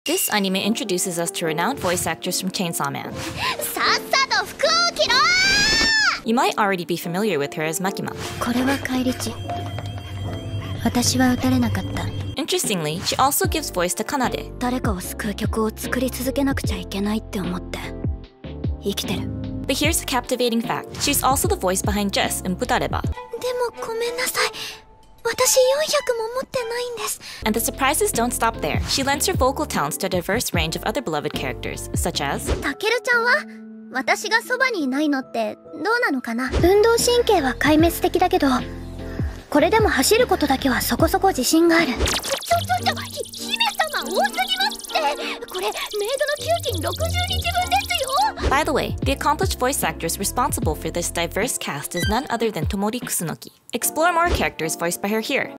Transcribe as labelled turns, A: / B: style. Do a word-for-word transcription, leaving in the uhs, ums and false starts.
A: This anime introduces us to renowned voice actors from Chainsaw Man.
B: さっさと服を着ろー!
A: You might already be familiar with her as Makima.
B: これは返り血。私は撃たれなかった。
A: Interestingly, she also gives voice to Kanade.
B: 誰かを救う曲を作り続けなくちゃいけないって思って生きてる。
A: But here's a captivating fact. She's also the voice behind Jess in Butareba.
B: でもごめんなさい。私よんひゃくも持ってないんです。
A: And the surprises don't stop there. She lends her vocal talents to a diverse range of other beloved characters, such as
B: タケルちゃんは私がそばにいないのってどうなのかな。運動神経は壊滅的だけど、これでも走ることだけはそこそこ自信がある。ちょちょちょちょ、ひ姫様多すぎますって。これメイドの給金ろくじゅうにちぶんですよ。
A: By the way, the accomplished voice actress responsible for this diverse cast is none other than Tomori Kusunoki. Explore more characters voiced by her here.